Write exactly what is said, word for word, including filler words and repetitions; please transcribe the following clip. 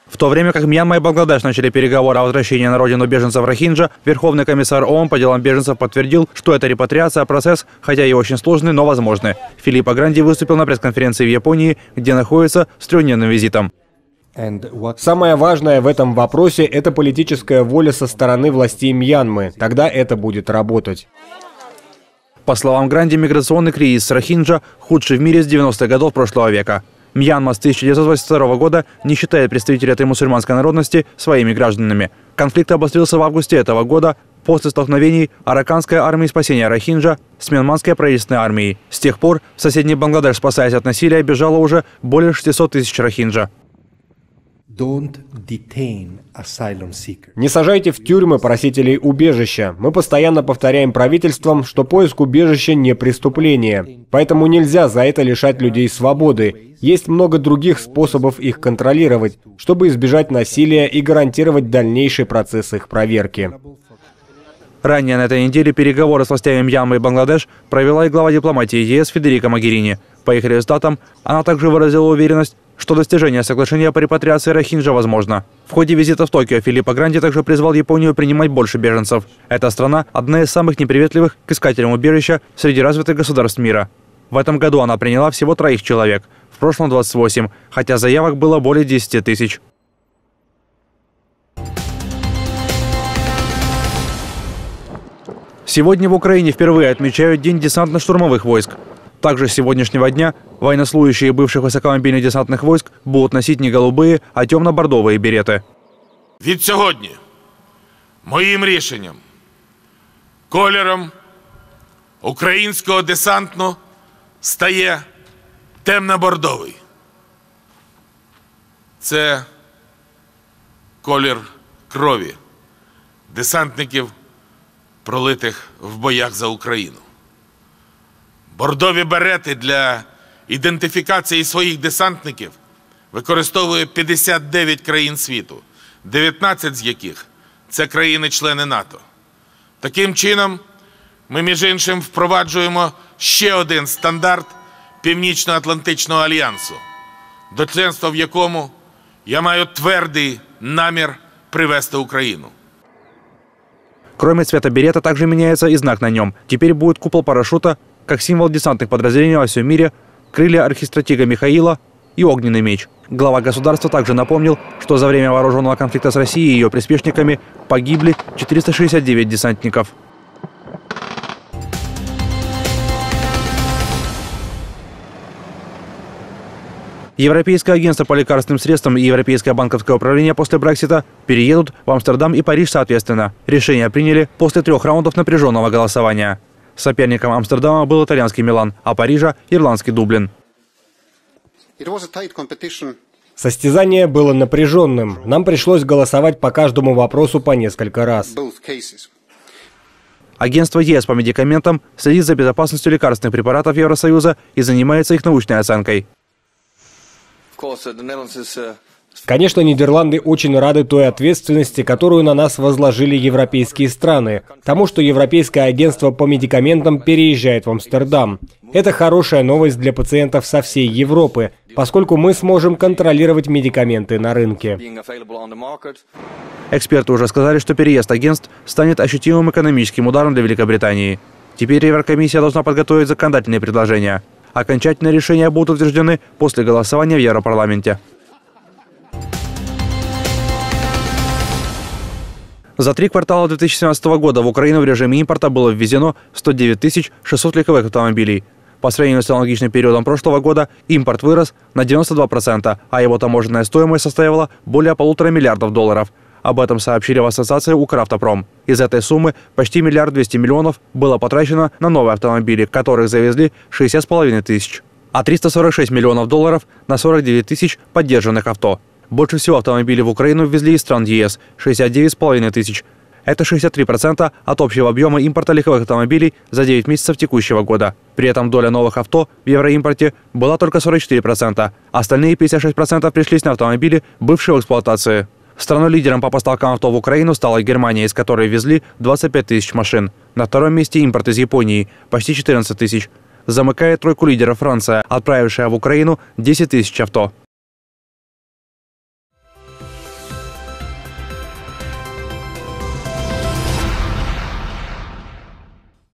В то время как Мьянма и Бангладеш начали переговоры о возвращении на родину беженцев Рохинджа, Верховный комиссар ООН по делам беженцев подтвердил, что эта репатриация – процесс, хотя и очень сложный, но возможный. Филиппо Гранди выступил на пресс-конференции в Японии, где находится с трехдневным визитом. Самое важное в этом вопросе – это политическая воля со стороны властей Мьянмы. Тогда это будет работать. По словам Гранди, миграционный кризис с Рохинджа худший в мире с девяностых годов прошлого века. Мьянма с тысяча девятьсот восемьдесят второго года не считает представителей этой мусульманской народности своими гражданами. Конфликт обострился в августе этого года после столкновений Араканской армии спасения Рохинджа с Мьянманской правительственной армией. С тех пор в соседний Бангладеш, спасаясь от насилия, бежало уже более шестисот тысяч рохинджа. Не сажайте в тюрьмы просителей убежища. Мы постоянно повторяем правительствам, что поиск убежища не преступление. Поэтому нельзя за это лишать людей свободы. Есть много других способов их контролировать, чтобы избежать насилия и гарантировать дальнейший процесс их проверки. Ранее на этой неделе переговоры с властями Мьянмы и Бангладеш провела и глава дипломатии ЕС Федерико Могерини. По их результатам она также выразила уверенность, что достижение соглашения по репатриации Рохинджа возможно. В ходе визита в Токио Филиппо Гранди также призвал Японию принимать больше беженцев. Эта страна – одна из самых неприветливых к искателям убежища среди развитых государств мира. В этом году она приняла всего троих человек, в прошлом двадцать восемь, хотя заявок было более десяти тысяч. Сегодня в Украине впервые отмечают День десантно-штурмовых войск. Также с сегодняшнего дня военнослужащие бывших високомобільних десантных войск будут носить не голубые, а темно-бордовые береты. Від сьогодні моїм рішенням кольором українського десанту стає темно-бордовий. Це колір крові десантників, пролитих в боях за Україну. Бордові берети для ідентифікації своїх десантників використовує п'ятдесят дев'ять країн світу, дев'ятнадцять з яких – це країни-члени НАТО. Таким чином, ми, між іншим, впроваджуємо ще один стандарт Північно-Атлантичного альянсу, до членства в якому я маю твердий намір привести Україну. Кроме цвета берета, также меняется и знак на нем. Теперь будет купол парашюта, как символ десантных подразделений во всем мире, крылья архистратига Михаила и огненный меч. Глава государства также напомнил, что за время вооруженного конфликта с Россией и ее приспешниками погибли четыреста шестьдесят девять десантников. Европейское агентство по лекарственным средствам и Европейское банковское управление после Брексита переедут в Амстердам и Париж соответственно. Решение приняли после трех раундов напряженного голосования. Соперником Амстердама был итальянский Милан, а Парижа – ирландский Дублин. Состязание было напряженным. Нам пришлось голосовать по каждому вопросу по несколько раз. Агентство ЕС по медикаментам следит за безопасностью лекарственных препаратов Евросоюза и занимается их научной оценкой. Конечно, Нидерланды очень рады той ответственности, которую на нас возложили европейские страны, тому, что Европейское агентство по медикаментам переезжает в Амстердам. Это хорошая новость для пациентов со всей Европы, поскольку мы сможем контролировать медикаменты на рынке. Эксперты уже сказали, что переезд агентств станет ощутимым экономическим ударом для Великобритании. Теперь Еврокомиссия должна подготовить законодательные предложения. Окончательные решения будут утверждены после голосования в Европарламенте. За три квартала две тысячи семнадцатого года в Украину в режиме импорта было ввезено сто девять тысяч шестьсот легковых автомобилей. По сравнению с аналогичным периодом прошлого года импорт вырос на девяносто два процента, а его таможенная стоимость составила более полутора миллиардов долларов. Об этом сообщили в ассоциации «Укравтопром». Из этой суммы почти миллиард двести миллионов было потрачено на новые автомобили, которых завезли шестьдесят с половиной тысяч, а триста сорок шесть миллионов долларов на сорок девять тысяч поддержанных авто. Больше всего автомобилей в Украину ввезли из стран ЕС – шестьдесят девять с половиной тысяч. Это шестьдесят три процента от общего объема импорта легковых автомобилей за девять месяцев текущего года. При этом доля новых авто в евроимпорте была только сорок четыре процента. Остальные пятьдесят шесть процентов пришлись на автомобили, бывшие в эксплуатации. Страной-лидером по поставкам авто в Украину стала Германия, из которой везли двадцать пять тысяч машин. На втором месте импорт из Японии – почти четырнадцать тысяч. Замыкает тройку лидеров Франция, отправившая в Украину десять тысяч авто.